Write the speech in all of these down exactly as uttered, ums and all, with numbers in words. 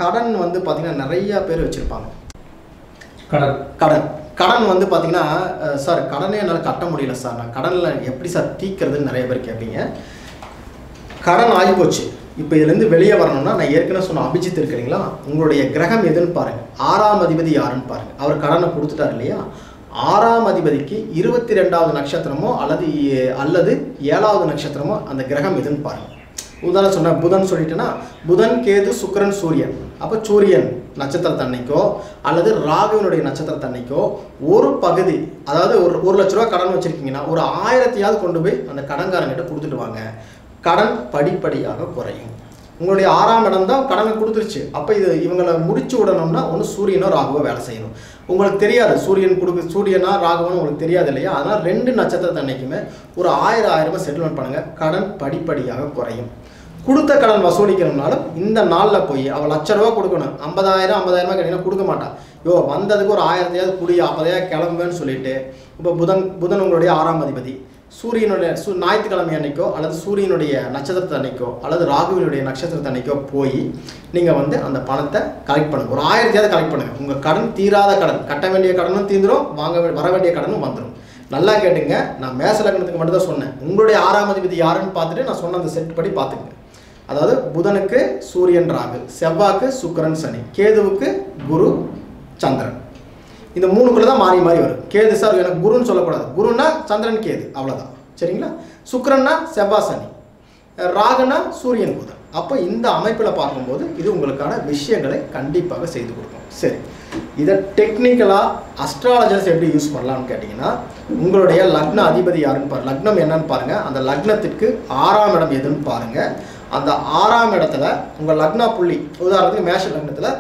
கடன் வந்து பார்த்தீங்கன்னா நிறைய பேர் வச்சுருப்பாங்க. கடன் கடன் கடன் வந்து பார்த்தீங்கன்னா சார் கடனே என்னால் கட்ட முடியல சார், நான் கடனில் எப்படி சார் தீர்க்கிறதுன்னு நிறைய பேர் கேட்பீங்க. கடன் ஆகிப்போச்சு, இப்போ இதுலேருந்து வெளியே வரணும்னா நான் ஏற்கனவே சொன்ன அபிஜித் இருக்கிறீங்களா, உங்களுடைய கிரகம் எதுன்னு பாருங்கள், ஆறாம் அதிபதி யாருன்னு பாருங்கள். அவர் கடனை கொடுத்துட்டார் இல்லையா, ஆறாம் அதிபதிக்கு இருபத்தி ரெண்டாவது நட்சத்திரமோ அல்லது அல்லது ஏழாவது நட்சத்திரமோ அந்த கிரகம் எதுன்னு பாருங்கள். உதாரணம் சொன்ன புதன் சொல்லிட்டேன்னா புதன் கேது சுக்கிரன் சூரியன். அப்போ சூரியன் நட்சத்திரத்தன்னைக்கோ அல்லது ராகுவினுடைய நட்சத்திரத்தன்னைக்கோ ஒரு பகுதி, அதாவது ஒரு ஒரு லட்ச ரூபா கடன் வச்சுருக்கீங்கன்னா ஒரு ஆயிரத்தையாவது கொண்டு போய் அந்த கடன்காரங்கிட்ட கொடுத்துட்டு வாங்க, கடன் படிப்படியாக குறையும். உங்களுடைய ஆறாம் இடம் தான் கடனை கொடுத்துருச்சு. அப்போ இது இவங்களை முடிச்சு விடணும்னா ஒன்று சூரியனோ ராகுவோ வேலை செய்யணும். உங்களுக்கு தெரியாது சூரியன் கொடுக்கு சூரியனா ராகுவன்னு உங்களுக்கு தெரியாது இல்லையா, அதனால் ரெண்டு நட்சத்திரத்தன்னைக்குமே ஒரு ஆயிரம் ஆயிரமா செட்டில்மெண்ட் பண்ணுங்கள், கடன் படிப்படியாக குறையும். கொடுத்த கடன் வசூலிக்கணும்னாலும் இந்த நாளில் போய் அவள் லட்ச ரூபா கொடுக்கணும், ஐம்பதாயிரம் ஐம்பதாயிரமா கேட்டீங்கன்னா கொடுக்க மாட்டான். யோ வந்ததுக்கு ஒரு ஆயிரத்தையாவது குடி ஐம்பதாயிரம் கிளம்புன்னு சொல்லிட்டு, இப்போ புதன் புதன் உங்களுடைய ஆறாம் அதிபதி, சூரியனுடைய சூ ஞாயிற்றுக்கிழமை அன்னைக்கோ அல்லது சூரியனுடைய நட்சத்திரத்து அன்னைக்கோ அல்லது ராகுவினுடைய நட்சத்திரத்து அன்னைக்கோ போய் நீங்கள் வந்து அந்த பணத்தை கலெக்ட் பண்ணுங்கள், ஒரு ஆயிரத்தையாவது கலெக்ட் பண்ணுங்கள். உங்கள் கடன் தீராத கடன், கட்ட வேண்டிய கடனும் தீர்ந்துடும், வாங்க வர வேண்டிய கடனும் வந்துடும். நல்லா கேட்டுங்க, நான் மேச லக்னத்துக்கு மட்டும் தான் சொன்னேன். உங்களுடைய ஆறாம் அதிபதி யாருன்னு பார்த்துட்டு நான் சொன்ன அந்த செட் படி பார்த்துங்க. அதாவது புதனுக்கு சூரியன் ராகு, செவ்வாய்க்கு சுக்கிரன் சனி, கேதுவுக்கு குரு சந்திரன். இந்த மூணுக்குள்ள தான் மாறி மாறி வரும். கேது சார் எனக்கு குருன்னு சொல்லக்கூடாது, குருன்னா சந்திரன் கேது அவ்வளோதான், சரிங்களா. சுக்கிரன்னா செவ்வாய் சனி, ராகுனா சூரியன் புதன். அப்போ இந்த அமைப்பில் பார்க்கும்போது இது உங்களுக்கான விஷயங்களை கண்டிப்பாக செய்து கொடுக்கும். சரி, இதை டெக்னிக்கலாக அஸ்ட்ராலஜர்ஸ் எப்படி யூஸ் பண்ணலாம்னு கேட்டிங்கன்னா, உங்களுடைய லக்ன அதிபதி யாருன்னு பாருங்கள், லக்னம் என்னன்னு பாருங்கள், அந்த லக்னத்திற்கு ஆறாம் இடம் எதுன்னு பாருங்கள். அந்த ஆறாம் இடத்துல உங்கள் லக்னா புள்ளி, உதாரணத்துக்கு மேஷ லக்னத்தில்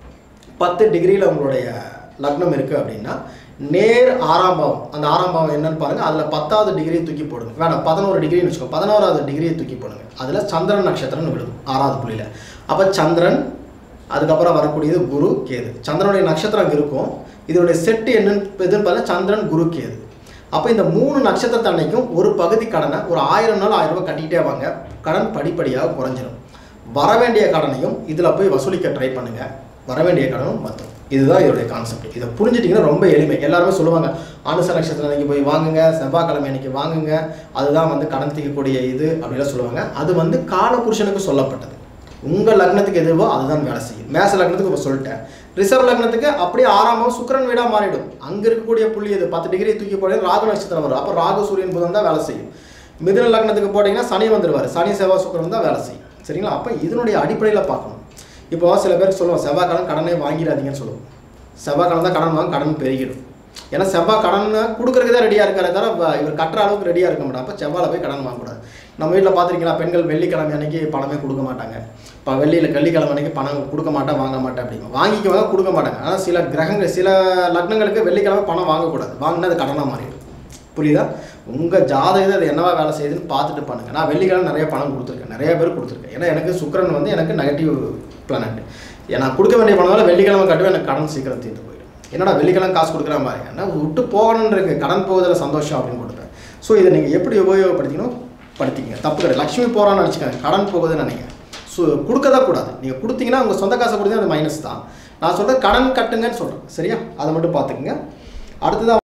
பத்து டிகிரியில் உங்களுடைய லக்னம் இருக்குது அப்படின்னா நேர் ஆறாம் பாவம், அந்த ஆறாம் பாவம் என்னன்னு பாருங்கள், அதில் பத்தாவது டிகிரியை தூக்கி போடுங்க, வேணாம் பதினோரு டிகிரின்னு வச்சுக்கோங்க, பதினோராவது டிகிரியை தூக்கி போடுங்க, அதில் சந்திரன் நட்சத்திரம்னு விடும் ஆறாவது புள்ளியில். அப்போ சந்திரன், அதுக்கப்புறம் வரக்கூடியது குரு கேது, சந்திரனுடைய நட்சத்திரம் அங்கே இருக்கும். இதனுடைய செட்டு என்னன்னு எதுன்னு பார்த்தா சந்திரன் குரு கேது. அப்போ இந்த மூணு நட்சத்திரத்தை அன்னைக்கும் ஒரு பகுதி கடனை ஒரு ஆயிரம் நாள் ஆயிரம் ரூபாய் கட்டிகிட்டே வாங்க, கடன் படிப்படியாக குறைஞ்சிடும். வர வேண்டிய கடனையும் இதில் போய் வசூலிக்க ட்ரை பண்ணுங்கள், வர வேண்டிய கடனும் மற்ற. இதுதான் இதோடைய கான்செப்ட். இதை புரிஞ்சிட்டிங்கன்னா ரொம்ப எளிமை. எல்லாருமே சொல்லுவாங்க அனுச நட்சத்திரம் அன்றைக்கி போய் வாங்குங்க, செவ்வாய்க்கிழமை அன்றைக்கி வாங்குங்க, அதுதான் வந்து கடன் தீர்க்கக்கூடிய இது அப்படிலாம் சொல்லுவாங்க. அது வந்து காலபுருஷனுக்கு சொல்லப்பட்டது. உங்கள் லக்னத்துக்கு எதுவோ அதுதான் வேலை செய்யும். மேச லக்னத்துக்கு இப்போ சொல்லிட்டேன். ரிசர்வ் லக்னத்துக்கு அப்படியே ஆறாம் சுக்கிரன் வீடாக மாறிடும். அங்கே இருக்கக்கூடிய புள்ளி இது பத்து டிகிரி தூக்கி போட ராகு நட்சத்திரம் வரும். அப்போ ராகு சூரியன் புதன் தான் வேலை செய்யும். மிதுன லக்னத்துக்கு போட்டிங்கன்னா சனி வந்துடுவார், சனி செவ்வாய் சுக்கிரன் தான் வேலை செய்யும், சரிங்களா. அப்போ இதனுடைய அடிப்படையில் பார்க்கணும். இப்போ சில பேருக்கு சொல்லுவோம் செவ்வாய்க்கிழமை கடனே வாங்கிடாதீங்கன்னு சொல்லுவோம். செவ்வாய்க்கிழமை தான் கடன் வாங்க, கடன் பெருகிடும். ஏன்னா செவ்வாய் கடன் கொடுக்குறதுக்கு தான் ரெடியாக இருக்காரு தவிர இவர் கட்டுற அளவுக்கு ரெடியாக இருக்க மாட்டாங்க. அப்போ செவ்வாயில் போய் கடன் வாங்கக்கூடாது. நம்ம வீட்டில் பார்த்துருக்கீங்களா, பெண்கள் வெள்ளிக்கிழமை அன்றைக்கி பணமே கொடுக்க மாட்டாங்க. இப்போ வெள்ளியில் வெள்ளிக்கிழமை அன்றைக்கி பணம் கொடுக்க மாட்டேன், வாங்க மாட்டேன் அப்படிங்க, வாங்கிக்குவாங்க, கொடுக்க மாட்டாங்க. ஆனால் சில கிரகங்கள் சில லக்னங்களுக்கு வெள்ளிக்கிழமை பணம் வாங்கக்கூடாது, வாங்கினா அது கடனாக மாறிடும். புரியுதா? உங்கள் ஜாதகத்தை அது என்னவா வேலை செய்யுதுன்னு பார்த்துட்டு பண்ணுங்கள். நான் வெள்ளிக்கிழமை நிறைய பணம் கொடுத்துருக்கேன், நிறைய பேர் கொடுத்துருக்கேன். ஏன்னா எனக்கு சுக்கிரன் வந்து எனக்கு நெகட்டிவ் பிளானட். நான் கொடுக்க வேண்டிய பணம் வெள்ளிக்கிழமை கட்டுவே எனக்கு கடன் சீக்கிரம் தீர்ந்து போயிடும். என்னடா வெள்ளிக்கிழமை காசு கொடுக்குற மாதிரி ஏன்னா விட்டு போகணுன்னு இருக்குது, கடன் போவதில் சந்தோஷம் அப்படின்னு கொடுப்பேன். ஸோ இதை நீங்கள் எப்படி உபயோகப்படுத்திக்கணும் படுத்திக்கிங்க, தப்பு கிடையாது. லக்ஷ்மி போகிறான்னு நினச்சிக்கோங்க, கடன் போகுதுன்னு நினைக்கிறேன். ஸோ கொடுக்க தான் கூடாது. நீங்கள் கொடுத்தீங்கன்னா உங்கள் சொந்த காசை கொடுத்தீங்கன்னா அது மைனஸ் தான். நான் சொல்கிறது கடன் கட்டுங்கன்னு சொல்கிறேன், சரியா? அதை மட்டும் பார்த்துக்குங்க. அடுத்ததாக